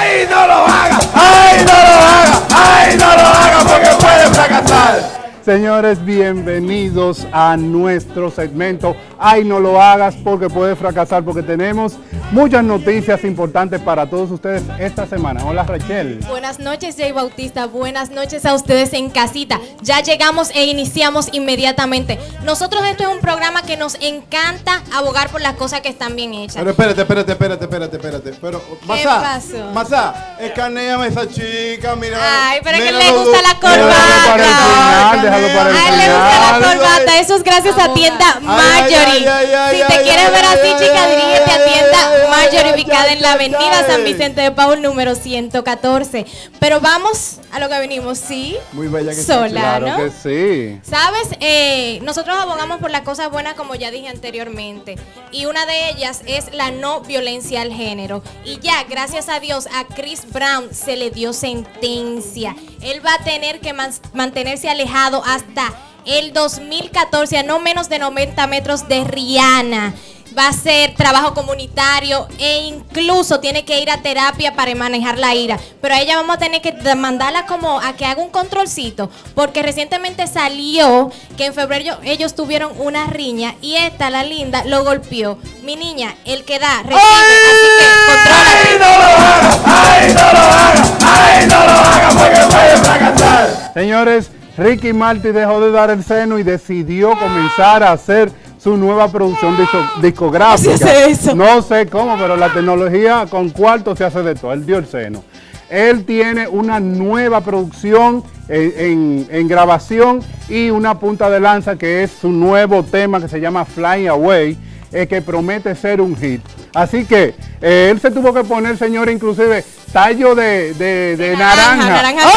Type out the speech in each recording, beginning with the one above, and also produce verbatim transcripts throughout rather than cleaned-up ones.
¡Ay, no lo haga! ¡Ay, no lo haga! ¡Ay, no lo haga! Porque puede fracasar. Señores, bienvenidos a nuestro segmento Ay, no lo hagas porque puede fracasar, porque tenemos muchas noticias importantes para todos ustedes esta semana. Hola, Rachel. Buenas noches, Jay Bautista. Buenas noches a ustedes en casita. Ya llegamos e iniciamos inmediatamente. Nosotros, esto es un programa que nos encanta abogar por las cosas que están bien hechas. Pero espérate, espérate, espérate, espérate, espérate. Pero, ¿Qué pasó? Masá, escaneame a esa chica, mira. Ay, pero es que mira le lo gusta du- la corbata. Déjalo para el A él le final. gusta la corbata. Eso es gracias a tienda Marjorie. ay, ay, ay, Si te ay, quieres ay, ver ay, así, ay, chica, ay, dirígete ay, a tienda ay, ay, Marjorie, ay, ubicada ay, en la ay, avenida ay. San Vicente de Paul, número ciento catorce. Pero vamos a lo que venimos, ¿sí? Muy bella que Sola, Claro ¿no? que sí. ¿Sabes? Eh, nosotros abogamos por las cosas buenas, como ya dije anteriormente, y una de ellas es la no violencia al género. Y ya, gracias a Dios, a Chris Brown se le dio sentencia. Él va a tener que man- mantenerse alejado hasta el dos mil catorce, a no menos de noventa metros de Rihanna. Va a hacer trabajo comunitario e incluso tiene que ir a terapia para manejar la ira. Pero a ella vamos a tener que mandarla como a que haga un controlcito, porque recientemente salió que en febrero ellos tuvieron una riña y esta, la linda, lo golpeó. Mi niña, el que da, recibe, así que ¡Ay, controla. no lo haga! ¡Ay, no lo haga! ¡Ay, no lo haga! Porque puede fracasar. Señores, Ricky Martin dejó de dar el seno y decidió comenzar a hacer su nueva producción disco- discográfica. ¿Cómo se hace eso? No sé cómo, pero la tecnología con cuarto se hace de todo. Él dio el seno. Él tiene una nueva producción en, en- en grabación y una punta de lanza que es su nuevo tema que se llama Flying Away, eh, que promete ser un hit. Así que eh, él se tuvo que poner, señor, inclusive tallo de, de- de naranja, naranja. naranja.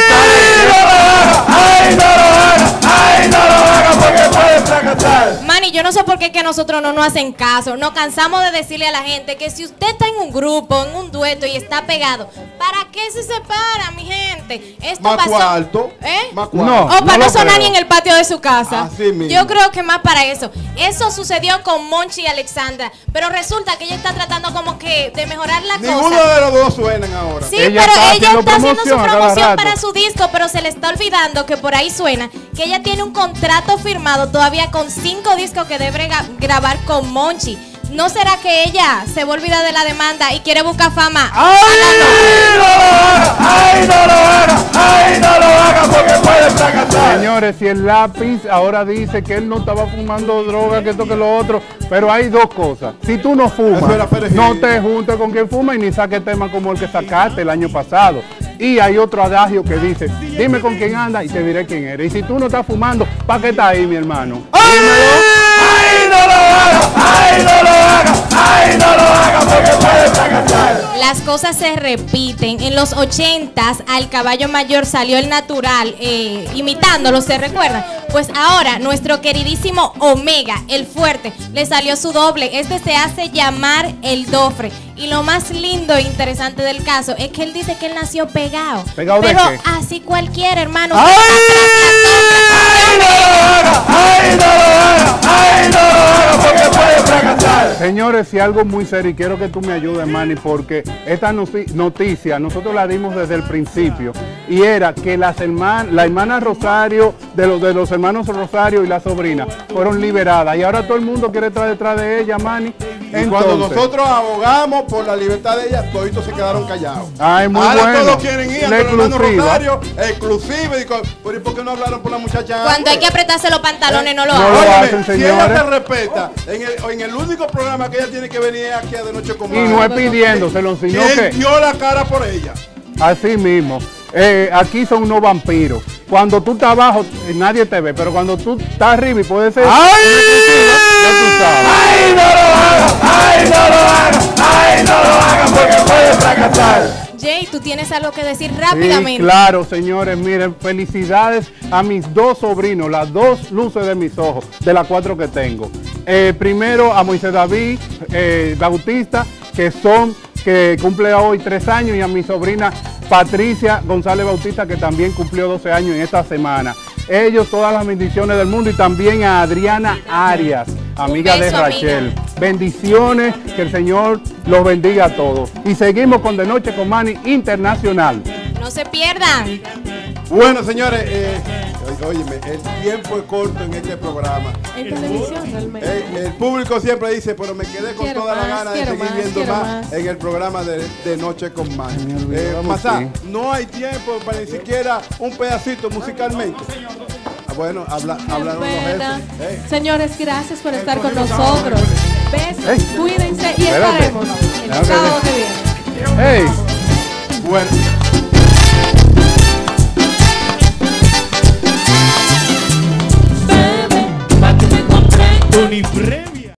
¡Ay, no lo haga! ¡Ay, no lo haga! Porque puede fracasar. Manny, yo no sé por qué que nosotros no nos hacen caso. Nos cansamos de decirle a la gente que si usted está en un grupo, en un dueto y está pegado, ¿para qué se separa, mi gente? Esto Más pasó. cuarto. ¿Eh? Más cuarto. No. O para no no lo sonar creo. ni en el patio de su casa. Así mismo. Yo creo que más para eso. Eso sucedió con Monchi y Alexandra. Pero resulta que ella está tratando como que de mejorar la Ninguno cosa. de los dos suenan ahora. Sí, Ella pero está ella haciendo está haciendo su promoción a cada promoción rato. para su disco, pero se le está olvidando que por ahí suena que ella tiene un contrato firmado todavía con cinco discos que debe gra- grabar con Monchi. ¿No será que ella se va a olvidar de la demanda y quiere buscar fama? ¡Ay, no lo haga! ¡Ay, no lo haga! ¡Ay, no lo haga! Porque puede fracasar. Señores, si el lápiz ahora dice que él no estaba fumando droga, que esto que lo otro, pero hay dos cosas. Si tú no fumas, Eso era perejil. no te juntes con quien fuma y ni saques temas como el que sacaste el año pasado. Y hay otro adagio que dice, dime con quién anda y te diré quién eres. Y si tú no estás fumando, ¿para qué estás ahí, mi hermano? ¡Ay, no lo haga! ¡Ay, no lo haga! ¡Ay, no lo haga! Porque puede fracasar. Las cosas se repiten. En los ochentas al caballo mayor salió el natural, eh, imitándolo, ¿se recuerdan? Pues ahora nuestro queridísimo Omega, el fuerte, le salió su doble. Este se hace llamar el Dofre. Y lo más lindo e interesante del caso es que él dice que él nació pegado. ¿Pegado de Pero qué? así cualquiera, hermano. ¡Ay, Atrás no lo haga! ¡Ay, no lo haga! ¡Ay, no lo haga! Porque puede fracasar. Señores, si algo muy serio, y quiero que tú me ayudes, Manny, porque esta noci- noticia nosotros la dimos desde el principio, y era que las hermanas, la hermana Rosario, de los, de los hermanos Rosario y la sobrina, fueron liberadas, y ahora todo el mundo quiere estar detrás de ella, Manny. Y cuando nosotros abogamos por la libertad de ella, toditos se quedaron callados. Ay, muy Ahora bueno. todos quieren ir a La los hermanos exclusiva. Rosario, exclusiva. Y con- ¿Pero y por qué no hablaron por la muchacha? Cuando hay que antes? apretarse los pantalones, no lo No lo hagan. Óyeme, hacen, si ella señores. te respeta, en el, en el único programa que ella tiene que venir es aquí a De Noche con Y no es pidiéndoselo, sino ¿Quién que dio la cara por ella? así mismo. Eh, aquí son unos vampiros. Cuando tú estás abajo, eh, nadie te ve, pero cuando tú estás arriba y puede ser ¡Ay! una exclusiva, ya tú sabes. ¡Ay, no lo haga! ¡Ay, no lo haga! ¡Ay, no lo haga! Porque puede fracasar. Jay, tú tienes algo que decir Sí, rápidamente. claro, señores, miren, felicidades a mis dos sobrinos, las dos luces de mis ojos, de las cuatro que tengo. Eh, primero a Moisés David eh, Bautista, que son, que cumple hoy tres años, y a mi sobrina Patricia González Bautista, que también cumplió doce años en esta semana. Ellos, todas las bendiciones del mundo, y también a Adriana Arias, amiga beso, de Rachel. amiga. Bendiciones, que el Señor los bendiga a todos. Y seguimos con De Noche con Manny Internacional. No se pierdan. Bueno, señores, eh, óyeme, el tiempo es corto en este programa. En televisión realmente. El, el público siempre dice, pero me quedé con Quiero toda más, la gana de quiero seguir más, viendo quiero más, más. en el programa de, de Noche con Manny. Me olvidé, Eh, vamos, Masá, sí. no hay tiempo para ni siquiera un pedacito musicalmente. Ah, bueno, habla, hablaron los Pena. jefes. Hey. Señores, gracias por estar con nosotros. Besos, Ey. cuídense y Espérate. estaremos el Tengo que sábado ver. que viene. ¡Hey! Bueno. Bebe, pa' que me compre. Unifrem.